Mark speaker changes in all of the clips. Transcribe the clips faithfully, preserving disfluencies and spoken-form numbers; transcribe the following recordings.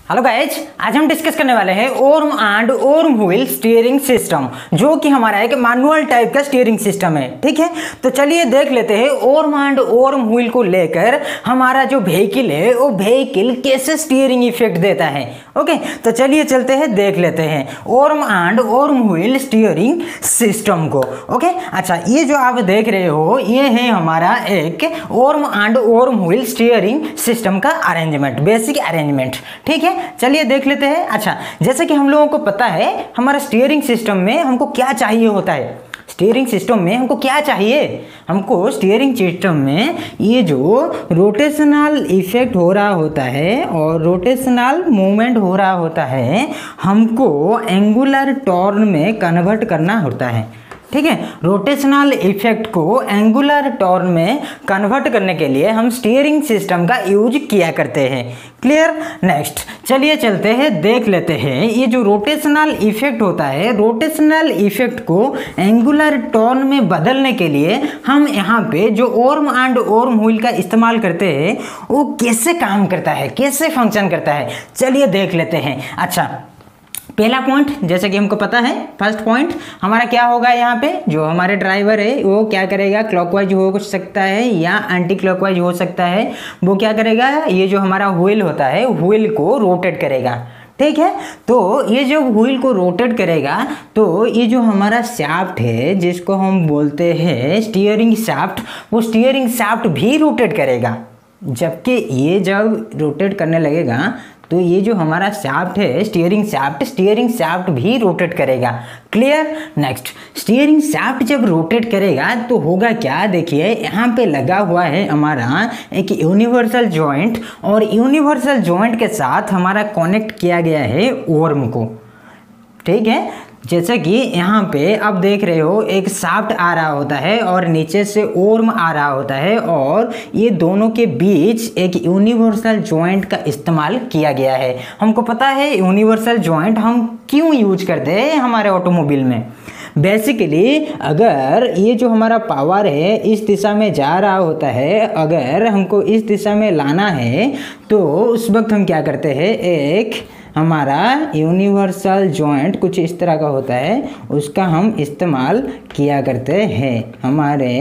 Speaker 1: Hello guys, आज हम discuss करने वाले हैं worm and worm wheel steering system, जो कि हमारा एक मैनुअल टाइप का स्टीयरिंग सिस्टम है। ठीक है, तो चलिए देख लेते हैं ओर्म एंड ओर्म व्हील को लेकर हमारा जो व्हीकल है वो व्हीकल कैसे स्टीयरिंग इफेक्ट देता है। ओके, तो चलिए चलते हैं, देख लेते हैं worm and worm wheel steering system को। ओके, अच्छा, ये जो आप देख रहे हो ये है हमारा एक worm and worm wheel steering system का अरेंजमेंट, बेसिक अरेंजमेंट। ठीक है, चलिए देख लेते हैं। अच्छा, जैसे कि हम लोगों को पता है हमारा स्टीयरिंग सिस्टम में हमको क्या चाहिए होता है। स्टीयरिंग सिस्टम में हमको क्या चाहिए, हमको स्टीयरिंग सिस्टम में ये जो रोटेशनल इफेक्ट हो रहा होता है और रोटेशनल मूवमेंट हो रहा होता है, हमको एंगुलर टॉर्न में कन्वर्ट करना होता है। ठीक है, रोटेशनल इफेक्ट को एंगुलर टॉर्न में कन्वर्ट करने के लिए हम स्टीयरिंग सिस्टम का यूज किया करते हैं। क्लियर? नेक्स्ट चलिए चलते हैं, देख लेते हैं ये जो रोटेशनल इफेक्ट होता है, रोटेशनल इफेक्ट को एंगुलर टॉर्न में बदलने के लिए हम यहाँ पे जो ओर्म एंड ओर्म व्हील का इस्तेमाल करते हैं वो कैसे काम करता है, कैसे फंक्शन करता है, चलिए देख लेते हैं। अच्छा, पहला पॉइंट जैसे कि हमको पता है, फर्स्ट पॉइंट हमारा क्या होगा, यहाँ पे जो हमारे ड्राइवर है वो क्या करेगा, क्लॉकवाइज हो सकता है या एंटी क्लॉकवाइज हो सकता है। वो क्या करेगा, ये जो हमारा व्हील होता है व्हील को रोटेट करेगा। ठीक है, तो ये जो व्हील को रोटेट करेगा तो ये जो हमारा शाफ्ट है जिसको हम बोलते हैं स्टीयरिंग शाफ्ट, वो स्टीयरिंग शाफ्ट भी रोटेट करेगा। जबकि ये जब रोटेट करने लगेगा तो ये जो हमारा शाफ्ट है स्टीयरिंग शाफ्ट, स्टीयरिंग शाफ्ट भी रोटेट करेगा। क्लियर? नेक्स्ट, स्टीयरिंग शाफ्ट जब रोटेट करेगा तो होगा क्या, देखिए यहाँ पे लगा हुआ है हमारा एक यूनिवर्सल जॉइंट, और यूनिवर्सल जॉइंट के साथ हमारा कनेक्ट किया गया है ओर्म को। ठीक है, जैसे कि यहाँ पे आप देख रहे हो एक शाफ्ट आ रहा होता है और नीचे से ओर्म आ रहा होता है, और ये दोनों के बीच एक यूनिवर्सल जॉइंट का इस्तेमाल किया गया है। हमको पता है यूनिवर्सल जॉइंट हम क्यों यूज करते हैं हमारे ऑटोमोबाइल में। बेसिकली अगर ये जो हमारा पावर है इस दिशा में जा रहा होता है, अगर हमको इस दिशा में लाना है तो उस वक्त हम क्या करते हैं, एक हमारा यूनिवर्सल जॉइंट कुछ इस तरह का होता है, उसका हम इस्तेमाल किया करते हैं हमारे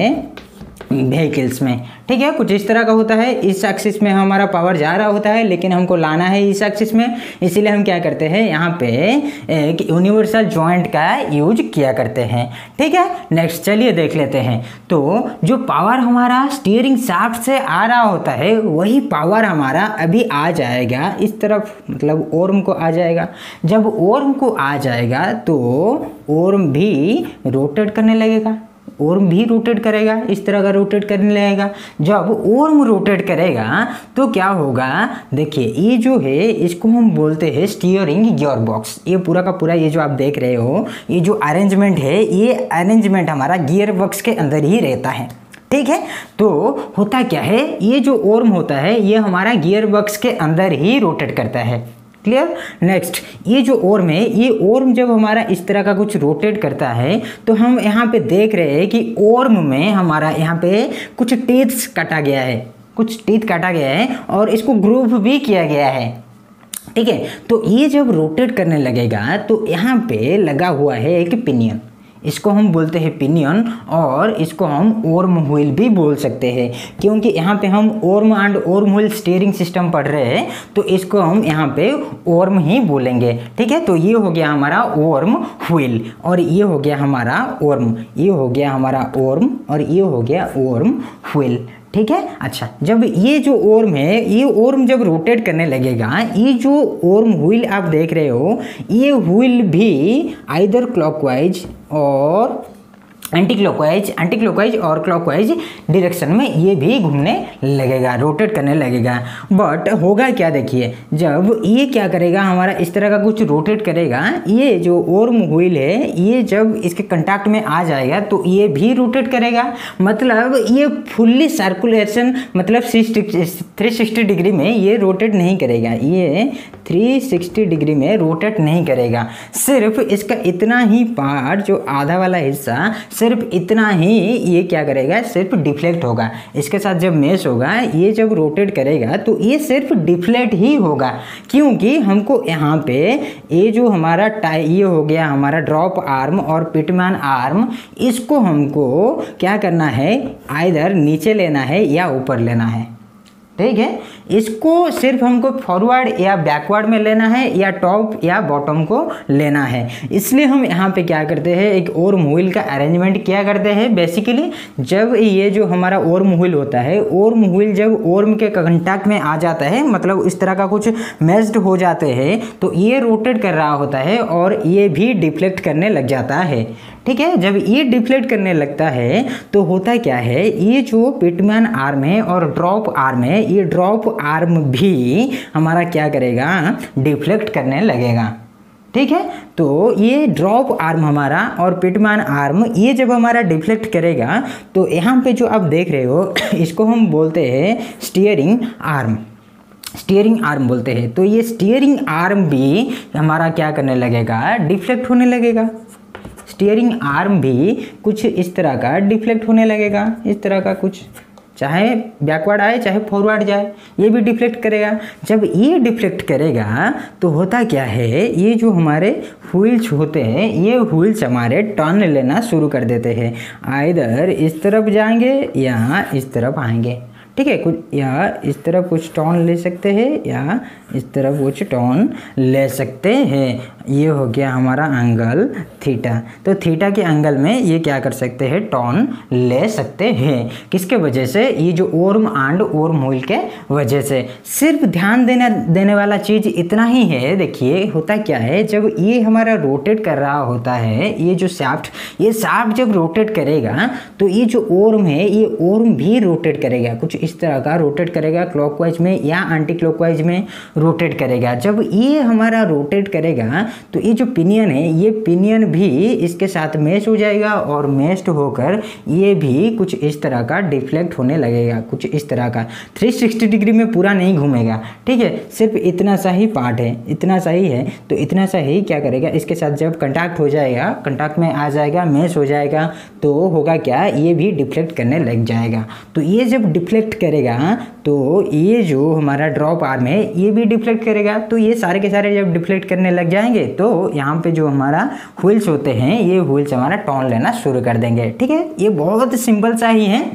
Speaker 1: व्हीकल्स में। ठीक है, कुछ इस तरह का होता है, इस एक्सिस में हमारा पावर जा रहा होता है लेकिन हमको लाना है इस एक्सिस में, इसीलिए हम क्या करते हैं, यहाँ पे एक यूनिवर्सल जॉइंट का यूज किया करते हैं। ठीक है, नेक्स्ट चलिए देख लेते हैं। तो जो पावर हमारा स्टीयरिंग शाफ्ट से आ रहा होता है वही पावर हमारा अभी आ जाएगा इस तरफ, मतलब ओर्म को आ जाएगा। जब ओर्म को आ जाएगा तो ओर्म भी रोटेट करने लगेगा, ओर्म भी रोटेट करेगा, इस तरह का रोटेट करने लगेगा। जब ओर्म रोटेट करेगा तो क्या होगा, देखिए ये जो है इसको हम बोलते हैं स्टीयरिंग गियर बॉक्स। ये पूरा का पूरा ये जो आप देख रहे हो ये जो अरेंजमेंट है, ये अरेंजमेंट हमारा गियर बॉक्स के अंदर ही रहता है। ठीक है, तो होता क्या है, ये जो ओर्म होता है ये हमारा गियर बॉक्स के अंदर ही रोटेट करता है। क्लियर? नेक्स्ट, ये जो ओर्म है, ये ओर्म जब हमारा इस तरह का कुछ रोटेट करता है तो हम यहाँ पे देख रहे हैं कि ओर्म में हमारा यहाँ पे कुछ टीथ्स काटा गया है, कुछ टीथ काटा गया है और इसको ग्रूव भी किया गया है। ठीक है, तो ये जब रोटेट करने लगेगा तो यहाँ पे लगा हुआ है एक पिनियन, इसको हम बोलते हैं पिनियन, और इसको हम ओर्म व्हील भी बोल सकते हैं क्योंकि यहाँ पे हम worm and worm wheel steering system पढ़ रहे हैं तो इसको हम यहाँ पे ओर्म ही बोलेंगे। ठीक है, तो ये हो गया हमारा ओर्म व्हील, और ये हो गया हमारा ओर्म, ये हो गया हमारा ओर्म, और ये हो गया ओर्म व्हील। ठीक है, अच्छा, जब ये जो ओर्म है, ये ओर्म जब रोटेट करने लगेगा, ये जो ओर्म व्हील आप देख रहे हो ये व्हील भी आइदर क्लॉकवाइज और एंटी क्लॉकवाइज एंटी क्लॉकवाइज और क्लॉकवाइज डायरेक्शन में ये भी घूमने लगेगा, रोटेट करने लगेगा। बट होगा क्या, देखिए जब ये क्या करेगा, हमारा इस तरह का कुछ रोटेट करेगा, ये जो ओर्म व्हील है ये जब इसके कंटैक्ट में आ जाएगा तो ये भी रोटेट करेगा। मतलब ये फुल्ली सर्कुलेशन, मतलब थ्री सिक्सटी डिग्री में ये रोटेट नहीं करेगा, ये थ्री सिक्सटी डिग्री में रोटेट नहीं करेगा। सिर्फ इसका इतना ही पार्ट जो आधा वाला हिस्सा सिर्फ इतना ही ये क्या करेगा, सिर्फ डिफ्लेक्ट होगा। इसके साथ जब मेश होगा, ये जब रोटेट करेगा तो ये सिर्फ डिफ्लेक्ट ही होगा, क्योंकि हमको यहाँ पे ये जो हमारा टाई ये हो गया हमारा ड्रॉप आर्म और पिटमैन आर्म, इसको हमको क्या करना है, आइदर नीचे लेना है या ऊपर लेना है। ठीक है, इसको सिर्फ हमको फॉरवर्ड या बैकवर्ड में लेना है या टॉप या बॉटम को लेना है। इसलिए हम यहाँ पे क्या करते हैं, एक ओर्म व्हील का अरेंजमेंट क्या करते हैं। बेसिकली जब ये जो हमारा ओर्म व्हील होता है, ओर्म व्हील जब ओर्म के कांटेक्ट में आ जाता है, मतलब इस तरह का कुछ मेस्ड हो जाते हैं, तो ये रोटेट कर रहा होता है और ये भी डिफ्लेक्ट करने लग जाता है। ठीक है, जब ये डिफ्लेक्ट करने लगता है तो होता क्या है, ये जो पिटमैन आर्म है और ड्रॉप आर्म है, ये ड्रॉप आर्म भी हमारा क्या करेगा, डिफ्लेक्ट करने लगेगा। ठीक है, तो ये ड्रॉप आर्म हमारा और पिटमैन आर्म ये जब हमारा डिफ्लेक्ट करेगा तो यहाँ पे जो आप देख रहे हो इसको हम बोलते हैं स्टीयरिंग आर्म, स्टीयरिंग आर्म बोलते हैं। तो ये स्टीयरिंग आर्म भी हमारा क्या करने लगेगा, डिफ्लेक्ट होने लगेगा। स्टीयरिंग आर्म भी कुछ इस तरह का डिफ्लेक्ट होने लगेगा, इस तरह का कुछ, चाहे बैकवर्ड आए चाहे फॉरवर्ड जाए, ये भी डिफ्लेक्ट करेगा। जब ये डिफ्लेक्ट करेगा तो होता क्या है, ये जो हमारे व्हील्स होते हैं, ये व्हील्स हमारे टर्न लेना शुरू कर देते हैं, आइदर इस तरफ जाएंगे या इस तरफ आएंगे। ठीक है, कुछ या इस तरफ कुछ टर्न ले सकते हैं या इस तरफ कुछ टर्न ले सकते हैं। ये हो गया हमारा एंगल थीटा। तो थीटा के एंगल में ये क्या कर सकते हैं, टर्न ले सकते हैं। किसके वजह से, ये जो ओर्म एंड ओर्म व्हील के वजह से। सिर्फ ध्यान देने देने वाला चीज़ इतना ही है। देखिए होता क्या है, जब ये हमारा रोटेट कर रहा होता है, ये जो शाफ्ट ये शाफ्ट जब रोटेट करेगा तो ये जो ओर्म है, ये ओर्म भी रोटेट करेगा, कुछ इस तरह का रोटेट करेगा, क्लॉकवाइज में या एंटी क्लॉकवाइज में रोटेट करेगा। जब ये हमारा रोटेट करेगा तो ये जो पिनियन है, ये पिनियन भी इसके साथ मैच हो जाएगा और मैच्ड होकर ये भी कुछ इस तरह का डिफ्लेक्ट होने लगेगा, कुछ इस तरह का तीन सौ साठ डिग्री में पूरा नहीं घूमेगा। ठीक है, सिर्फ इतना सा ही पार्ट है, इतना सा ही है। तो इतना सा ही क्या करेगा, इसके साथ जब कंटैक्ट हो जाएगा, कंटैक्ट में आ जाएगा, मैच हो जाएगा, तो होगा क्या, ये भी डिफ्लेक्ट करने लग जाएगा। तो ये जब डिफ्लेक्ट करेगा तो ये जो हमारा ड्रॉप आर्म है ये भी डिफ्लेक्ट करेगा। तो ये सारे के सारे जब डिफ्लेक्ट करने लग जाएंगे तो यहाँ पे जो हमारा व्हील्स होते हैं, ये व्हील्स हमारा टर्न लेना शुरू कर देंगे। ठीक है, ये बहुत सिंपल सा ही है।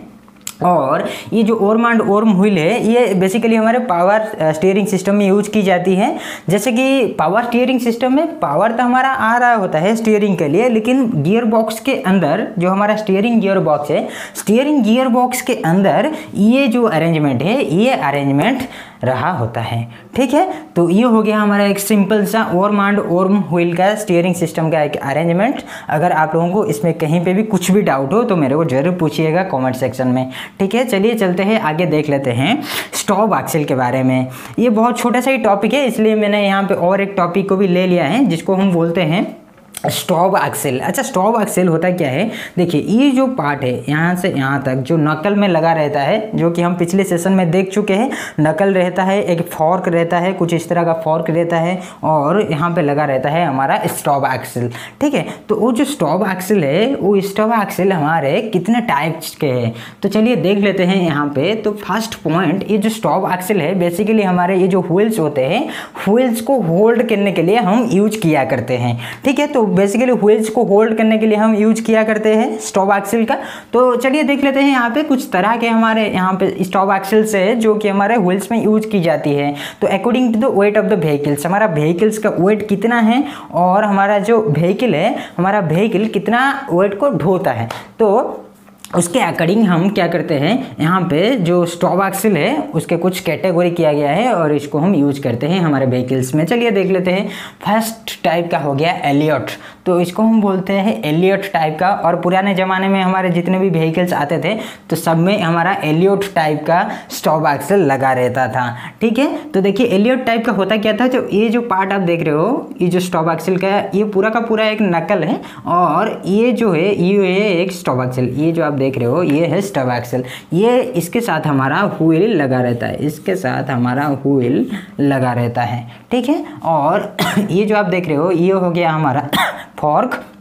Speaker 1: और ये जो ओर्म एंड ओर्म व्हील है, ये बेसिकली हमारे पावर स्टीयरिंग सिस्टम में यूज की जाती है। जैसे कि पावर स्टीयरिंग सिस्टम में पावर तो हमारा आ रहा होता है स्टीयरिंग के लिए, लेकिन गियर बॉक्स के अंदर जो हमारा स्टीयरिंग गियर बॉक्स है, स्टीयरिंग गियर बॉक्स के अंदर ये जो अरेंजमेंट है, ये अरेंजमेंट रहा होता है। ठीक है, तो ये हो गया हमारा एक सिंपल सा ओर्म एंड ओर्म व्हील का स्टीयरिंग सिस्टम का एक अरेंजमेंट। अगर आप लोगों को इसमें कहीं पे भी कुछ भी डाउट हो तो मेरे को जरूर पूछिएगा कमेंट सेक्शन में। ठीक है, चलिए चलते हैं आगे, देख लेते हैं स्टॉप एक्सेल के बारे में। ये बहुत छोटा सा ही टॉपिक है, इसलिए मैंने यहाँ पे और एक टॉपिक को भी ले लिया है जिसको हम बोलते हैं स्टॉप एक्सेल। अच्छा, स्टॉप एक्सेल होता क्या है, देखिए ये जो पार्ट है यहाँ से यहाँ तक जो नकल में लगा रहता है, जो कि हम पिछले सेशन में देख चुके हैं, नकल रहता है, एक फॉर्क रहता है, कुछ इस तरह का फॉर्क रहता है और यहाँ पे लगा रहता है हमारा स्टॉप एक्सेल। ठीक है, तो वो जो स्टॉप एक्सेल है, वो स्टॉप एक्सेल हमारे कितने टाइप्स के हैं, तो चलिए देख लेते हैं यहाँ पे। तो फर्स्ट पॉइंट, ये जो स्टॉप एक्सेल है बेसिकली हमारे ये जो व्हील्स होते हैं, व्हील्स को होल्ड करने के लिए हम यूज किया करते हैं। ठीक है, तो बेसिकली व्हील्स को होल्ड करने के लिए हम यूज किया करते हैं स्टॉप एक्सेल का। तो चलिए देख लेते हैं यहाँ पे कुछ तरह के हमारे यहाँ पे स्टॉप एक्सेल्स है जो कि हमारे व्हील्स में यूज की जाती है। तो according to the weight of the vehicles, हमारा व्हीकल्स का वेट कितना है और हमारा जो व्हीकल है, हमारा व्हीकल कितना वेट को ढोता है, तो उसके अकॉर्डिंग हम क्या करते हैं, यहाँ पे जो स्टॉप एक्सेल है उसके कुछ कैटेगरी किया गया है और इसको हम यूज करते हैं हमारे व्हीकल्स में। चलिए देख लेते हैं। फर्स्ट टाइप का हो गया एलियट, तो इसको हम बोलते हैं एलियट टाइप का। और पुराने ज़माने में हमारे जितने भी व्हीकल्स आते थे तो सब में हमारा एलियट टाइप का स्टॉप एक्सेल लगा रहता था। ठीक है, तो देखिए एलियट टाइप का होता क्या था, जो ये जो पार्ट आप देख रहे हो, ये जो स्टॉप एक्सेल का ये पूरा का पूरा एक नकल है और ये जो है ये है एक स्टॉप एक्सेल। ये जो आप देख रहे हो ये है स्टॉप एक्सेल। ये इसके साथ हमारा व्हील लगा रहता है, इसके साथ हमारा व्हील लगा रहता है। ठीक है, और ये जो आप देख रहे हो ये हो गया हमारा फॉर्क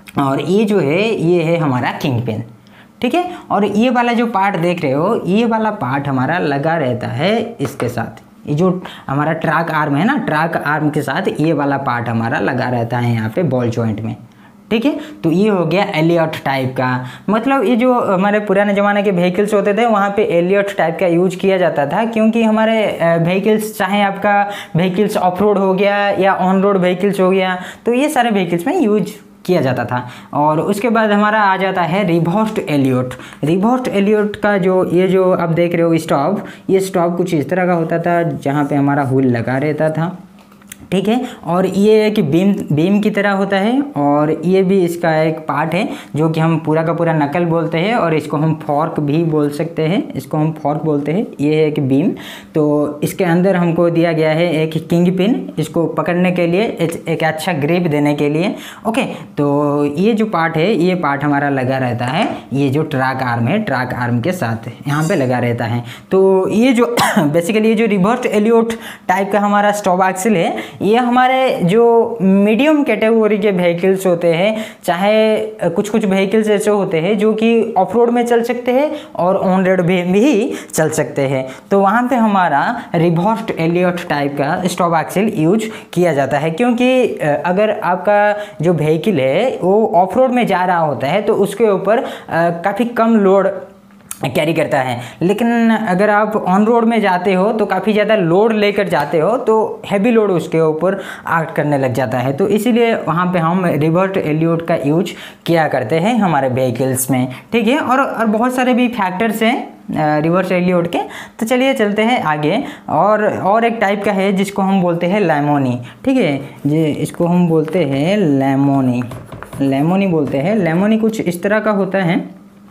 Speaker 1: और ये जो है ये है हमारा किंग पिन, ठीक है। और ये वाला जो पार्ट देख रहे हो, ये वाला पार्ट हमारा लगा रहता है इसके साथ, ये जो हमारा ट्रैक आर्म है ना, ट्रैक आर्म के साथ ये वाला पार्ट हमारा लगा रहता है यहाँ पे बॉल जॉइंट में, ठीक है। तो ये हो गया एलियट टाइप का, मतलब ये जो हमारे पुराने ज़माने के व्हीकल्स होते थे वहाँ पे एलियट टाइप का यूज किया जाता था, क्योंकि हमारे व्हीकल्स, चाहे आपका व्हीकल्स ऑफ रोड हो गया या ऑन रोड व्हीकल्स हो गया, तो ये सारे व्हीकल्स में यूज किया जाता था। और उसके बाद हमारा आ जाता है रिवर्स्ड एलियट। रिवर्स्ड एलियट का जो ये जो आप देख रहे हो स्टॉप, ये स्टॉप कुछ इस तरह का होता था जहाँ पे हमारा व्हील लगा रहता था, ठीक है। और ये एक बीम बीम की तरह होता है, और ये भी इसका एक पार्ट है जो कि हम पूरा का पूरा नकल बोलते हैं, और इसको हम फॉर्क भी बोल सकते हैं, इसको हम फॉर्क बोलते हैं। ये है एक बीम, तो इसके अंदर हमको दिया गया है एक किंग पिन, इसको पकड़ने के लिए, एक अच्छा ग्रिप देने के लिए, ओके। तो ये जो पार्ट है, ये पार्ट हमारा लगा रहता है, ये जो ट्रैक आर्म है, ट्रैक आर्म के साथ यहाँ पे लगा रहता है। तो ये जो बेसिकली ये जो रिवर्स्ड एलियट टाइप का हमारा स्टॉप एक्सिल है, ये हमारे जो मीडियम कैटेगरी के व्हीकल्स होते हैं, चाहे कुछ कुछ व्हीकल्स ऐसे होते हैं जो कि ऑफ रोड में चल सकते हैं और ऑन रोड में भी चल सकते हैं, तो वहाँ पे हमारा रिवर्स्ड एलियट टाइप का स्टॉप एक्सिल यूज किया जाता है। क्योंकि अगर आपका जो व्हीकल है वो ऑफ रोड में जा रहा होता है तो उसके ऊपर काफ़ी कम लोड कैरी करता है, लेकिन अगर आप ऑन रोड में जाते हो तो काफ़ी ज़्यादा लोड लेकर जाते हो, तो हैवी लोड उसके ऊपर एक्ट करने लग जाता है। तो इसीलिए वहाँ पे हम रिवर्स्ड एलियट का यूज किया करते हैं हमारे व्हीकल्स में, ठीक है। और और बहुत सारे भी फैक्टर्स हैं रिवर्स एलियट के। तो चलिए चलते हैं आगे। और और एक टाइप का है जिसको हम बोलते हैं लेमोनी, ठीक है, जी इसको हम बोलते हैं लेमोनी, लेमोनी बोलते हैं। लेमोनी कुछ इस तरह का होता है,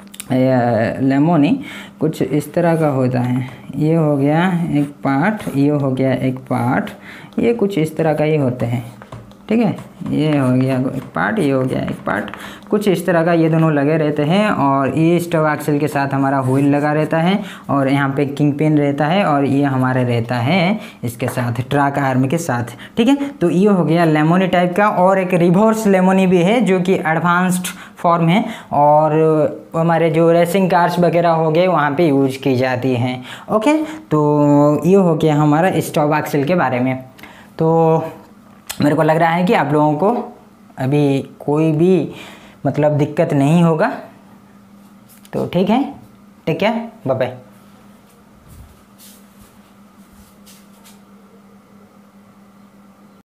Speaker 1: लेमोनी कुछ इस तरह का होता है। ये हो गया एक पार्ट, ये हो गया एक पार्ट, ये कुछ इस तरह का ही होते हैं, ठीक है। ये हो गया एक पार्ट, ये हो गया एक पार्ट, कुछ इस तरह का ये दोनों लगे रहते हैं। और ये स्टॉप एक्सिल के साथ हमारा व्हील लगा रहता है, और यहाँ पे किंग पिन रहता है, और ये हमारे रहता है इसके साथ ट्रैक आर्म के साथ, ठीक है। तो ये हो गया लेमोनी टाइप का। और एक रिवर्स लेमोनी भी है जो कि एडवांस्ड फॉर्म है, और हमारे जो रेसिंग कार्स वगैरह हो गए वहाँ पे यूज की जाती हैं, ओके। तो ये हो गया हमारा स्टॉप एक्सिल के बारे में। तो मेरे को लग रहा है कि आप लोगों को अभी कोई भी मतलब दिक्कत नहीं होगा, तो ठीक है, ठीक है, बाय बाय।